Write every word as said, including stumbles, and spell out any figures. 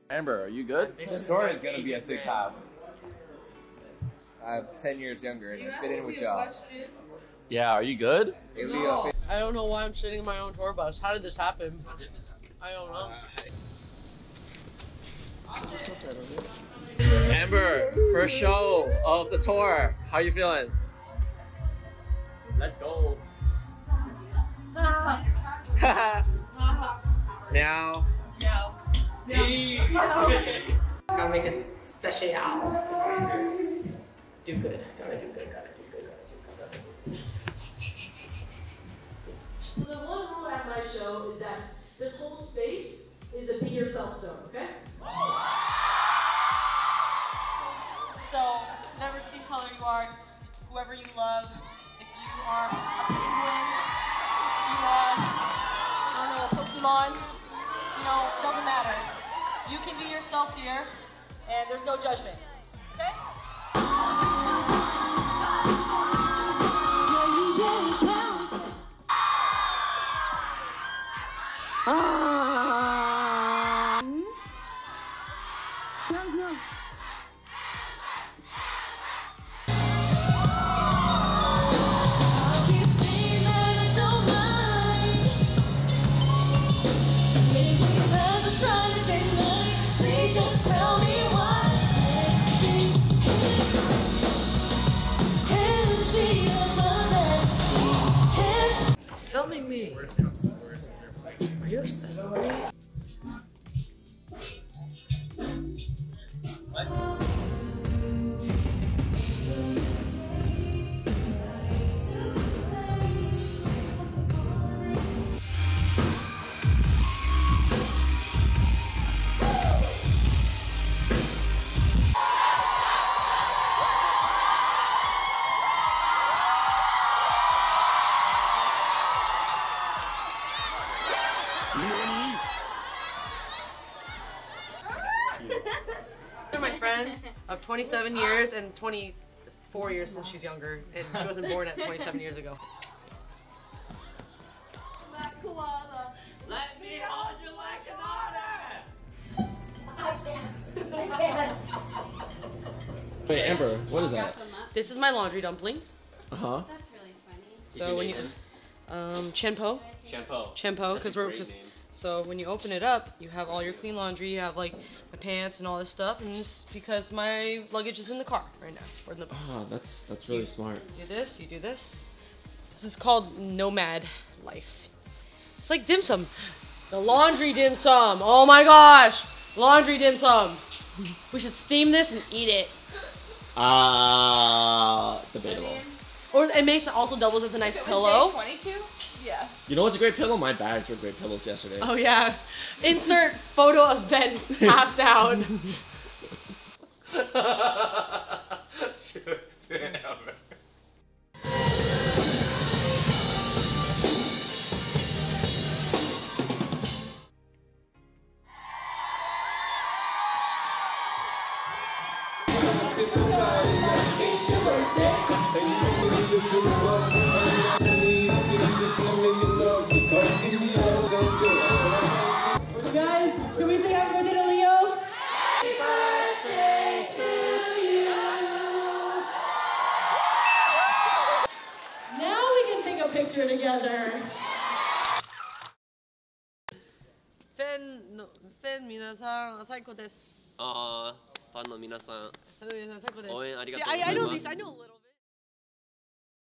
Amber, are you good? This tour is gonna be a sick time. I'm ten years younger and I fit in with y'all. Yeah, are you good? Hey, Leo, fit- I don't know why I'm sitting in my own tour bus. How did this happen? I don't know. Amber, first show of the tour. How you feeling? Let's go. Meow. No. Gotta make it special. Do good. Gotta do good. Gotta do good. Gotta do good. So the one rule at my show is that this whole space is a be yourself zone, okay? So, whatever skin color you are, whoever you love, if you are a penguin, you are, I don't know, a Pokemon, you know, it doesn't matter. You can be yourself here, and there's no judgment, okay? Filming me. Worst comes to worst, is there plates? Are you obsessed with me? They're my friends of twenty-seven years and twenty-four years since she's younger, and she wasn't born at twenty-seven years ago. Black koala, let me hold you like an otter! Wait, Amber, what is that? This is my laundry dumpling. Uh huh. That's really funny. So when you, um, Chenpo, Shampoo. Chenpo, because we're, great cause, name. so when you open it up, you have all your clean laundry. You have like my pants and all this stuff, and it's because my luggage is in the car right now, or in the bus. Oh, that's that's really smart. You do this, you do this. This is called nomad life. It's like dim sum. The laundry dim sum. Oh my gosh, laundry dim sum. We should steam this and eat it. Ah, uh, debatable. Or it makes it also doubles as a nice pillow. twenty-two? Yeah. You know what's a great pillow? My bags were great pillows yesterday. Oh yeah. Insert photo of Ben passed out. Guys, can we say happy birthday to Leo? Happy birthday to you. Now we can take a picture together. Fan, no, fan 皆さん、最高です。 あー、ファンの皆さん、 ファンの皆さん、最高です。 応援ありがとう See, ござい I, I ま know す。 these, I know a little.